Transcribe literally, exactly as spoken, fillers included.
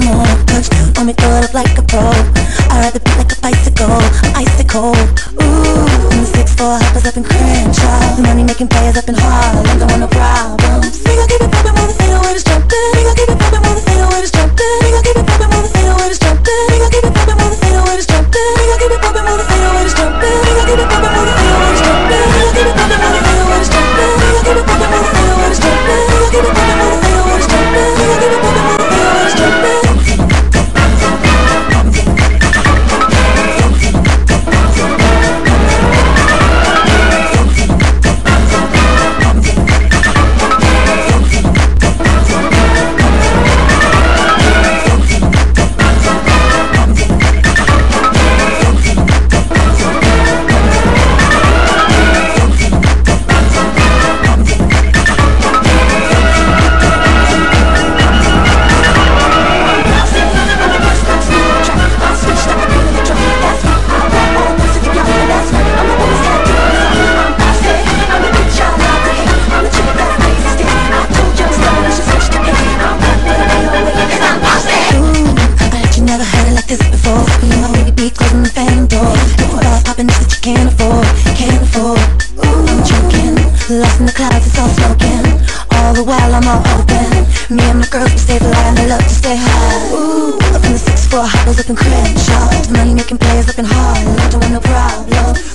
more. Touchdown on me, throw it up like a pro. I ride the beat like a bicycle, I'm icicle. Ooh, in the six four hoppers up in Crenshaw. Money making players up in Harlem, don't want no problems. We gon' keep it poppin' while the fatal waiters jumpin'. We gon' keep it poppin' while the fatal waiters jumpin'. We gon' keep it poppin' while the fatal waiters jumpin'. We gon' keep it poppin' while the fatal waiters jumpin'. We gon' keep it poppin' while the fatal waiters jumpin'. We gon' keep it poppin' while the fatal waiters jumpin'. We gon' keep it poppin' while the fatal waiters jumpin'. We gon' keep it poppin' while the fatal waiters jumpin'. We gon' keep it poppin' while the fatal waiters jumpin'. We gon' keep it poppin' while the fatal waiters jumpin'. Lost in the clouds, it's all smoking. All the while I'm all open. Me and my girls, we stay fly and they love to stay high. Ooh, up in the six four hoppers up in Crenshaw. Money making players up in Harlem, don't want no problem.